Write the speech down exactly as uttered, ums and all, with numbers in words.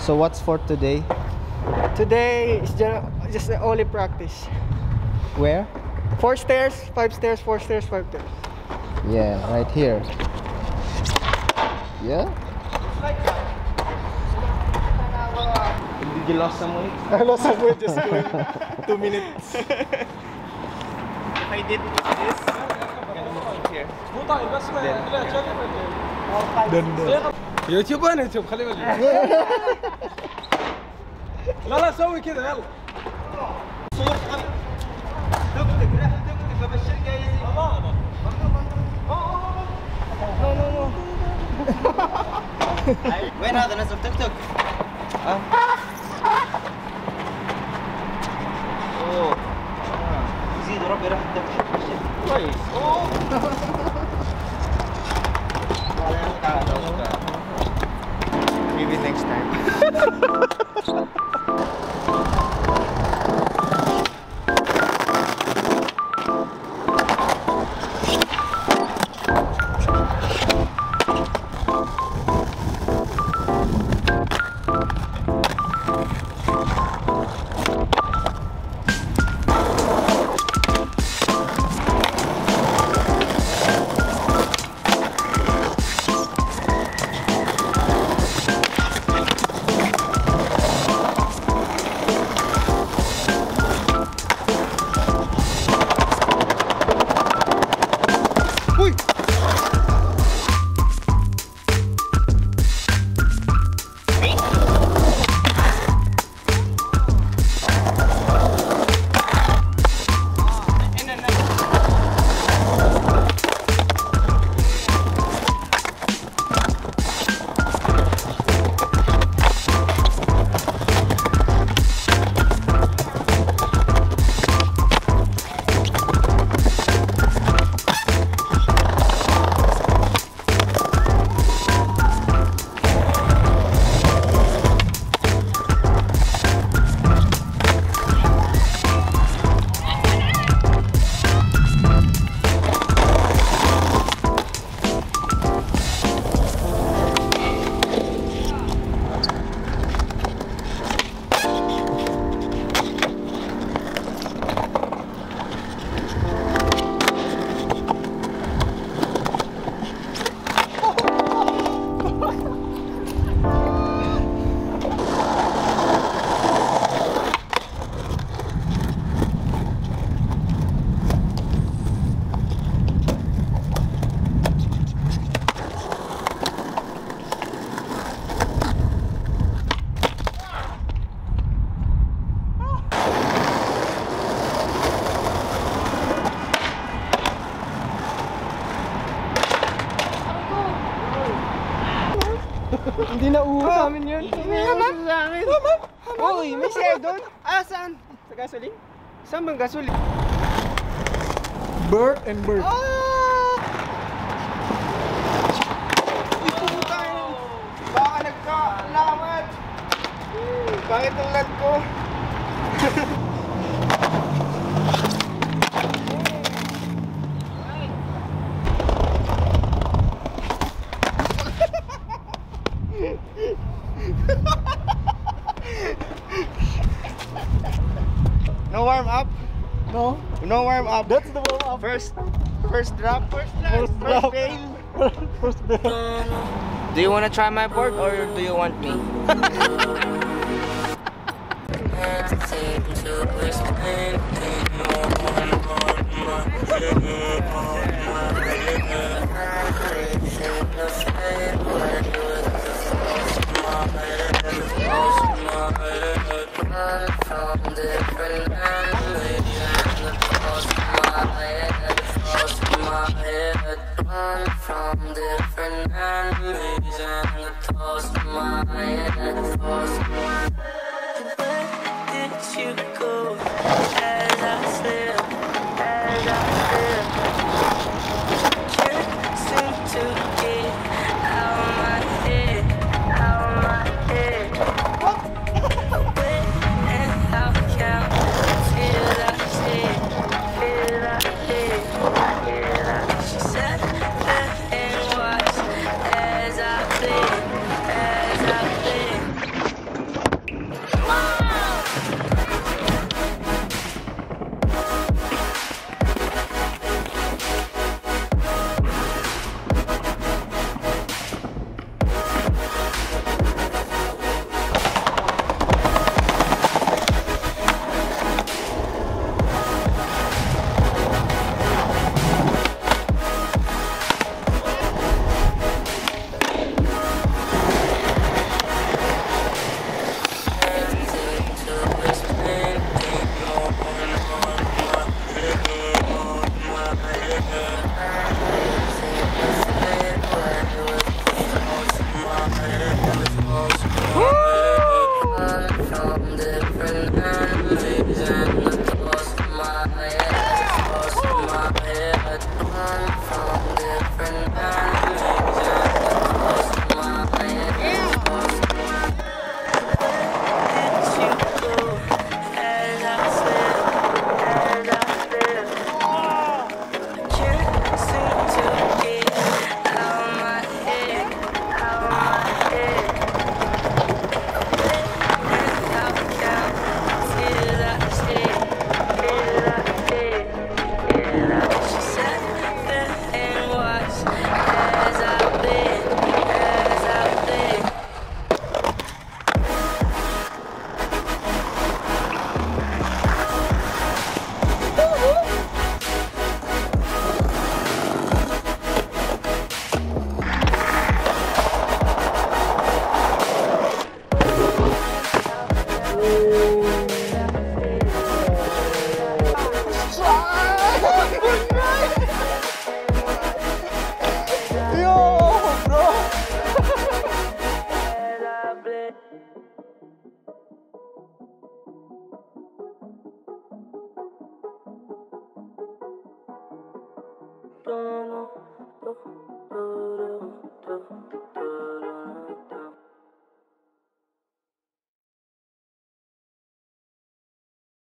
So what's for today? Today is just, just the only practice. Where? Four stairs, five stairs, four stairs, five stairs. Yeah, right here. Yeah? Did you lost some weight? I lost some weight just going two minutes. If I did this, I'm gonna move here. Then, then. يوتيوب انا يوتيوب خليه بالي. لا لا سوي كذا يلا. وين هذا نزل توك توك؟ ها؟ اوه يزيد ربي راح الدم كويس. اوه maybe next time. Hindi na uho sa amin yun. Mama? Mama? Uy, may share doon. Ah, saan? Sa gasoline? Saan bang gasoline? Bird and bird. Ah! Iputang! Baka nagka-alamat! Bakit ang land ko? No warm up? No? No warm up. That's the warm up. First, first drop. First drop. First drop. fail. First fail. Do you want to try my board or do you want me? do, do, do, do, do.